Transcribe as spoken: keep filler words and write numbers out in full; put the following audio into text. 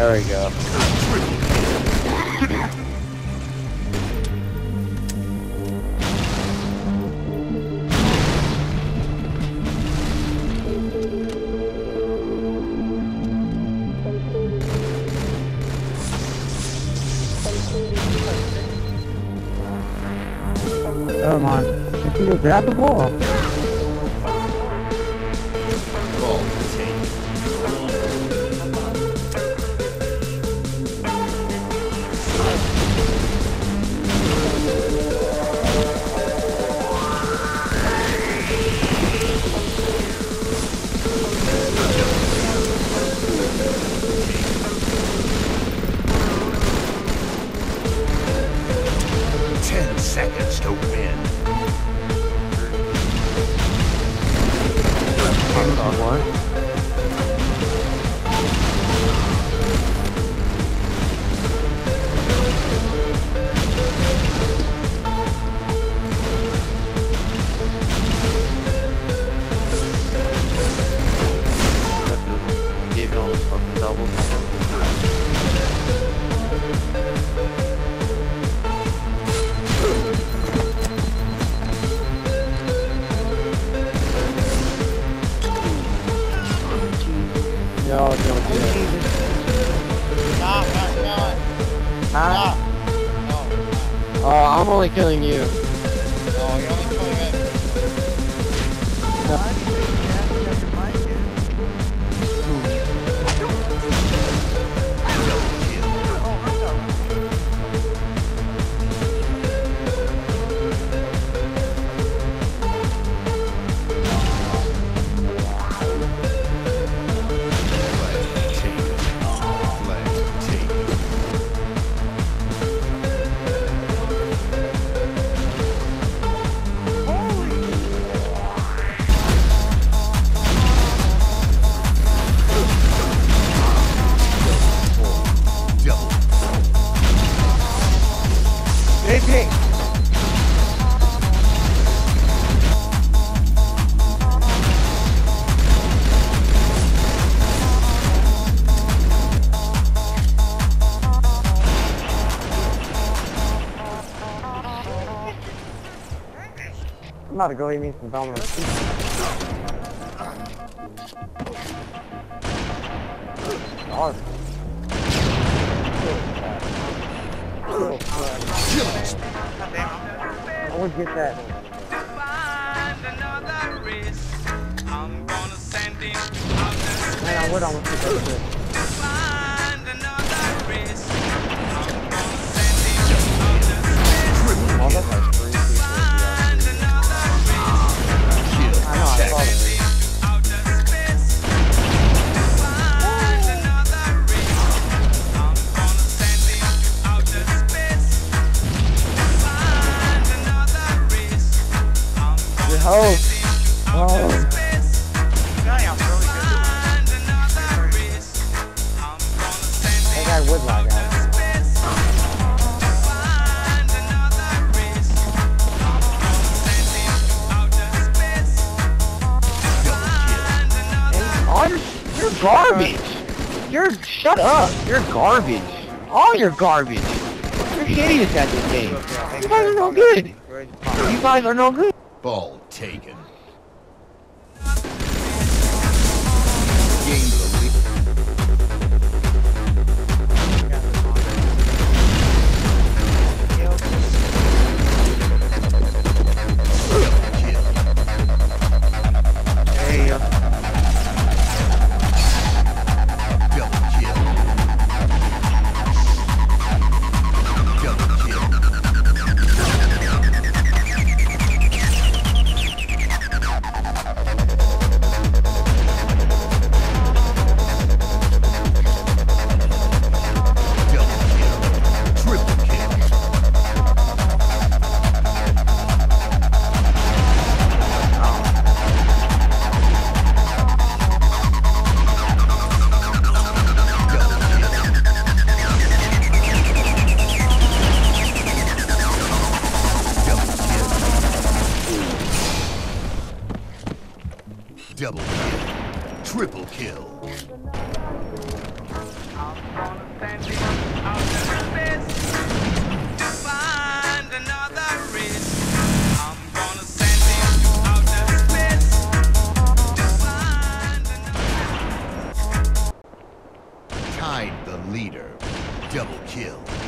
There we go. Come on. You grab the ball. Ball take. Ten seconds to win. One. Gave you all those fucking doubles. No, don't do it. Stop, not killing. Huh? Stop. No. Oh, I'm only killing you. No, you're only killing me. I'm about to go eat me some Domino's pizza. Hard. I would get that. Man, I would almost get that shit. Oh, that's like three people. I know, I saw it. Oh, oh. That guy would lag out. Oh, you're, you're garbage. You're shut up. You're garbage. All you're garbage. You're hideous at this game. You guys are no good. You guys are no good. Ball taken. Game the lead. Hey, uh, Double kill. Double kill. Double kill. Triple kill. Tied the leader. Double kill.